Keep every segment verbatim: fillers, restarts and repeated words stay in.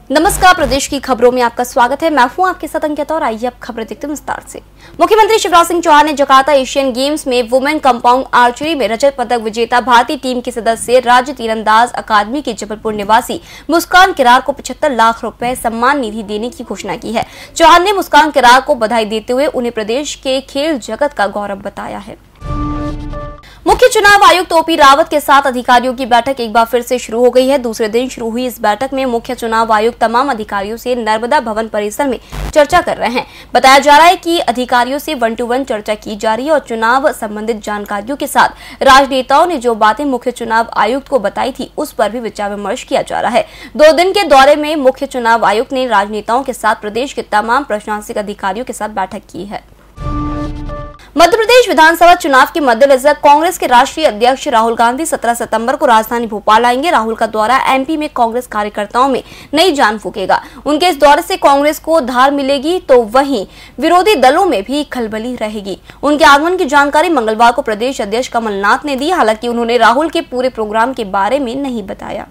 नमस्कार, प्रदेश की खबरों में आपका स्वागत है। मैं हूं आपके साथ अंकिता और आइए अब खबरें देखते हैं विस्तार से। मुख्यमंत्री शिवराज सिंह चौहान ने जकार्ता एशियन गेम्स में वुमेन कंपाउंड आर्चरी में रजत पदक विजेता भारतीय टीम के सदस्य राज्य तीरंदाज अकादमी के जबलपुर निवासी मुस्कान किरार को पचहत्तर लाख रुपए सम्मान निधि देने की घोषणा की है। चौहान ने मुस्कान किरार को बधाई देते हुए उन्हें प्रदेश के खेल जगत का गौरव बताया है। मुख्य चुनाव आयुक्त ओपी रावत के साथ अधिकारियों की बैठक एक बार फिर से शुरू हो गई है। दूसरे दिन शुरू हुई इस बैठक में मुख्य चुनाव आयुक्त तमाम अधिकारियों से नर्मदा भवन परिसर में चर्चा कर रहे हैं। बताया जा रहा है कि अधिकारियों से वन टू वन चर्चा की जा रही है और चुनाव संबंधित जानकारियों के साथ राजनेताओं ने जो बातें मुख्य चुनाव आयुक्त को बताई थी उस पर भी विचार विमर्श किया जा रहा है। दो दिन के दौरे में मुख्य चुनाव आयुक्त ने राजनेताओं के साथ प्रदेश के तमाम प्रशासनिक अधिकारियों के साथ बैठक की है। मध्य प्रदेश विधानसभा चुनाव के मद्देनजर कांग्रेस के राष्ट्रीय अध्यक्ष राहुल गांधी सत्रह सितंबर को राजधानी भोपाल आएंगे। राहुल का दौरा एमपी में कांग्रेस कार्यकर्ताओं में नई जान फूकेगा। उनके इस दौरे से कांग्रेस को धार मिलेगी तो वहीं विरोधी दलों में भी खलबली रहेगी। उनके आगमन की जानकारी मंगलवार को प्रदेश अध्यक्ष कमलनाथ ने दी। हालांकि उन्होंने राहुल के पूरे प्रोग्राम के बारे में नहीं बताया।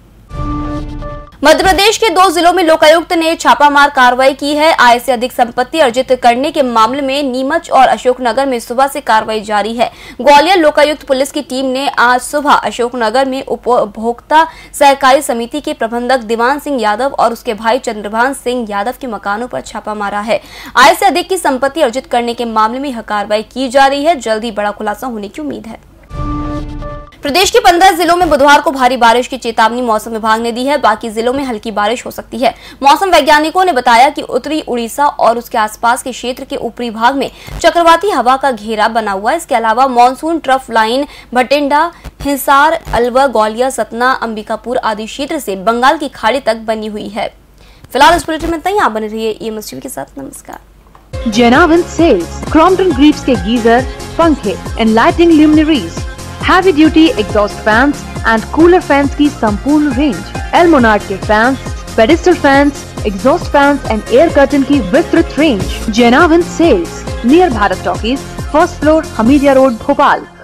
मध्य प्रदेश के दो जिलों में लोकायुक्त ने छापामार कार्रवाई की है। आय से अधिक संपत्ति अर्जित करने के मामले में नीमच और अशोकनगर में सुबह से कार्रवाई जारी है। ग्वालियर लोकायुक्त पुलिस की टीम ने आज सुबह अशोकनगर में उपभोक्ता सहकारी समिति के प्रबंधक दीवान सिंह यादव और उसके भाई चंद्रभान सिंह यादव के मकानों पर छापा मारा है। आय से अधिक की संपत्ति अर्जित करने के मामले में यह कार्रवाई की जा रही है। जल्द ही बड़ा खुलासा होने की उम्मीद है। प्रदेश के पंद्रह जिलों में बुधवार को भारी बारिश की चेतावनी मौसम विभाग ने दी है। बाकी जिलों में हल्की बारिश हो सकती है। मौसम वैज्ञानिकों ने बताया कि उत्तरी उड़ीसा और उसके आसपास के क्षेत्र के ऊपरी भाग में चक्रवाती हवा का घेरा बना हुआ है। इसके अलावा monsoon trough line Bathinda, Hisar, Alwar, Gwalior, Satna, Ambikapur आदि क्षेत्र से बंगाल की खाड़ी तक बनी हुई है। फिलहाल इस बुलेटिन में इतना ही। आप बने रहिए ईएमएस टीवी के साथ। नमस्कार। जेनावन सेल्स क्रॉम्पटन ग्रीव्स के गीजर, पंखे, and lighting luminaires, heavy duty exhaust fans and cooler fans की संपूर्ण रेंज, एलमोनार्ड के fans, pedestal fans, exhaust fans and air curtain की विस्तृत रेंज। जेनावन sales near Bharat talkies, first floor, Hamidia road, Bhopal.